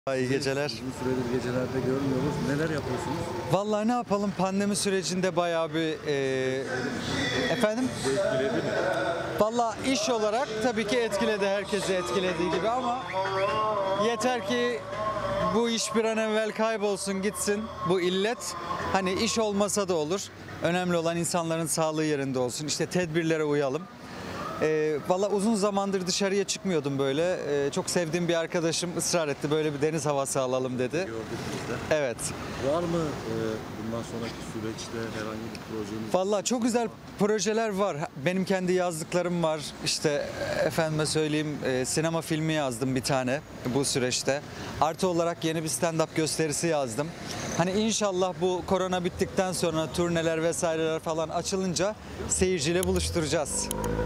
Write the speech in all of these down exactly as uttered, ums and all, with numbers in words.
İyi geceler. Uzun süredir gecelerde görmüyoruz. Neler yapıyorsunuz? Vallahi ne yapalım, pandemi sürecinde bayağı bir e, efendim? Etkiledi mi? Vallahi iş olarak tabii ki etkiledi, herkesi etkilediği gibi, ama yeter ki bu iş bir an evvel kaybolsun gitsin, bu illet. Hani iş olmasa da olur. Önemli olan insanların sağlığı yerinde olsun. İşte tedbirlere uyalım. E, Valla uzun zamandır dışarıya çıkmıyordum böyle. E, çok sevdiğim bir arkadaşım ısrar etti, böyle bir deniz havası alalım dedi. Gördük biz de. Evet. Var mı e, bundan sonraki süreçte herhangi bir projeniz? Vallahi çok güzel projeler var. Benim kendi yazdıklarım var. İşte efendime söyleyeyim, e, sinema filmi yazdım bir tane bu süreçte. Artı olarak yeni bir stand-up gösterisi yazdım. Hani inşallah bu korona bittikten sonra turneler vesaireler falan açılınca seyirciyle buluşturacağız.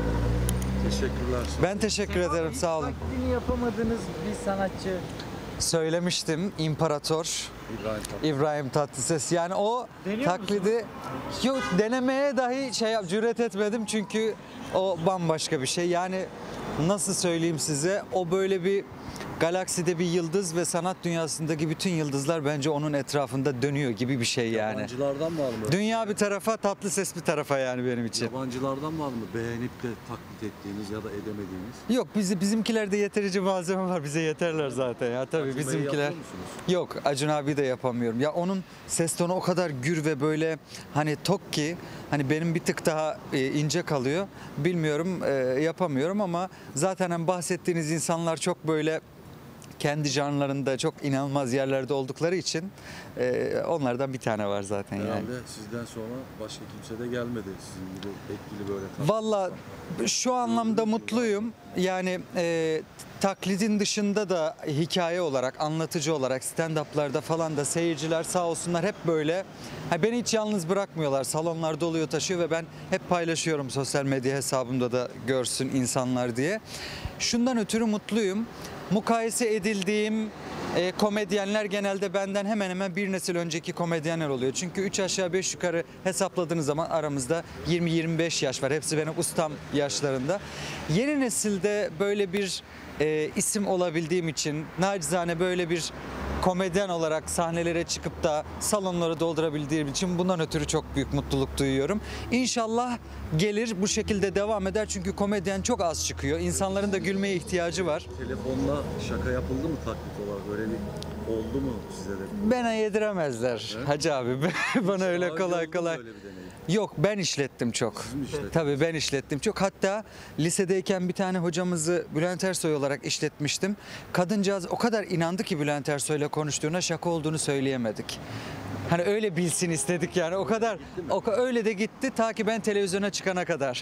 Teşekkürler. Ben teşekkür ederim, sağ olun. Taklidini yapamadığınız bir sanatçı. Söylemiştim, İmparator İbrahim Tatlıses. İbrahim Tatlıses. Yani o Deniyor taklidi yok, denemeye dahi şey yap, cüret etmedim çünkü o bambaşka bir şey. Yani nasıl söyleyeyim size, o böyle bir galakside bir yıldız ve sanat dünyasındaki bütün yıldızlar bence onun etrafında dönüyor gibi bir şey yani. Yabancılardan var mı? Dünya bir tarafa, Tatlıses bir tarafa yani benim için. Yabancılardan var mı beğenip de taklit ettiğiniz ya da edemediğiniz? Yok, bizi bizimkilerde yeterince malzeme var, bize yeterler zaten ya, tabii Acun Bey'i bizimkiler. yapıyor musunuz? Yok, Acun abi de yapamıyorum. Ya onun ses tonu o kadar gür ve böyle hani tok ki, hani benim bir tık daha e, ince kalıyor. Bilmiyorum, e, yapamıyorum, ama zaten hani bahsettiğiniz insanlar çok böyle kendi canlarında çok inanılmaz yerlerde oldukları için e, onlardan bir tane var zaten yani. Herhalde sizden sonra başka kimse de gelmedi sizin gibi etkili böyle taklit. Valla şu anlamda mutluyum. Yani e, taklidin dışında da hikaye olarak, anlatıcı olarak stand-up'larda falan da seyirciler sağ olsunlar hep böyle. Ha, beni hiç yalnız bırakmıyorlar. Salonlar doluyor taşıyor ve ben hep paylaşıyorum sosyal medya hesabımda da görsün insanlar diye. Şundan ötürü mutluyum. Mukayese edildiğim e, komedyenler genelde benden hemen hemen bir nesil önceki komedyenler oluyor. Çünkü üç aşağı beş yukarı hesapladığınız zaman aramızda yirmi yirmi beş yaş var. Hepsi benim ustam yaşlarında. Yeni nesilde böyle bir e, isim olabildiğim için, nacizane böyle bir komedyen olarak sahnelere çıkıp da salonları doldurabildiğim için bundan ötürü çok büyük mutluluk duyuyorum. İnşallah gelir, bu şekilde devam eder çünkü komedyen çok az çıkıyor. İnsanların da gülmeye ihtiyacı var. Telefonla şaka yapıldı mı taklit olarak? Böyle bir oldu mu size de? Bana yediremezler Evet. Hacı abi. Bana öyle Daha kolay önce oldu mu kolay. böyle bir deneyim? Yok, ben işlettim çok. Siz mi işlettiniz? Tabii ben işlettim çok. Hatta lisedeyken bir tane hocamızı Bülent Ersoy olarak işletmiştim. Kadıncağız o kadar inandı ki Bülent Ersoy'la konuştuğuna, şaka olduğunu söyleyemedik. Hani öyle bilsin istedik yani, o kadar o ka- öyle de gitti ta ki ben televizyona çıkana kadar.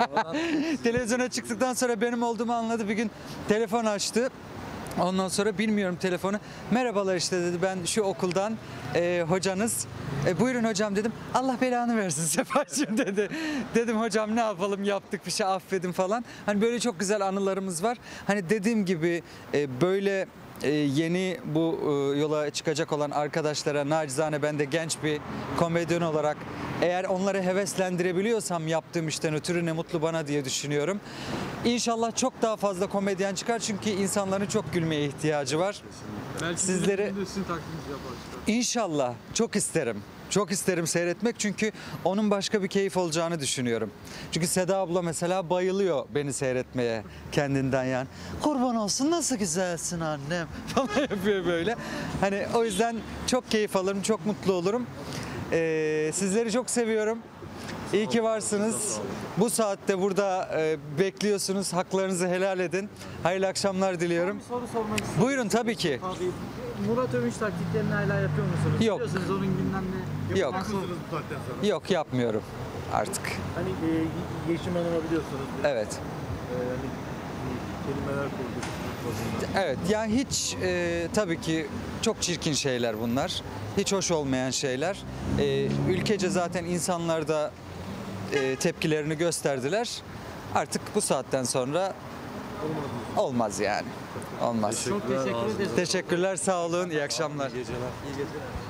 Televizyona çıktıktan sonra benim olduğumu anladı, bir gün telefon açtı. Ondan sonra bilmiyorum telefonu. Merhabalar işte dedi, ben şu okuldan e, hocanız. E, buyurun hocam dedim. Allah belanı versin Sefacığım dedi. Dedim hocam ne yapalım, yaptık bir şey, affedin falan. Hani böyle çok güzel anılarımız var. Hani dediğim gibi e, böyle e, yeni bu e, yola çıkacak olan arkadaşlara nacizane ben de genç bir komedyen olarak eğer onları heveslendirebiliyorsam yaptığım işten ötürü ne mutlu bana diye düşünüyorum. İnşallah çok daha fazla komedyen çıkar çünkü insanların çok gülmeye ihtiyacı var. Belki Sizleri- sizleri sizin taklidinizi yapar çıkar. İnşallah, çok isterim. Çok isterim seyretmek çünkü onun başka bir keyif olacağını düşünüyorum. Çünkü Seda abla mesela bayılıyor beni seyretmeye kendinden yani. Kurban olsun nasıl güzelsin annem falan yapıyor böyle. Hani o yüzden çok keyif alırım, çok mutlu olurum. Ee, sizleri çok seviyorum. İyi ki varsınız. Bu saatte burada e, bekliyorsunuz. Haklarınızı helal edin. Hayırlı akşamlar diliyorum. Bir soru sormak istiyorum. Buyurun, tabii ki. Abi, Murat Övünç taklitlerini hala yapıyor musunuz? Yok. Biliyorsunuz onun gündemde. Yok. Yok, yapmıyorum artık. Hani e, Yeşim Hanım'ı biliyorsunuz. Evet. E, hani kelimeler kurduk. Evet, yani hiç e, tabii ki çok çirkin şeyler bunlar. Hiç hoş olmayan şeyler. E, ülkece zaten insanlar da e, tepkilerini gösterdiler. Artık bu saatten sonra olmaz yani. Olmaz. Çok teşekkür ederiz. Teşekkürler, sağ olun, iyi akşamlar. Geceler.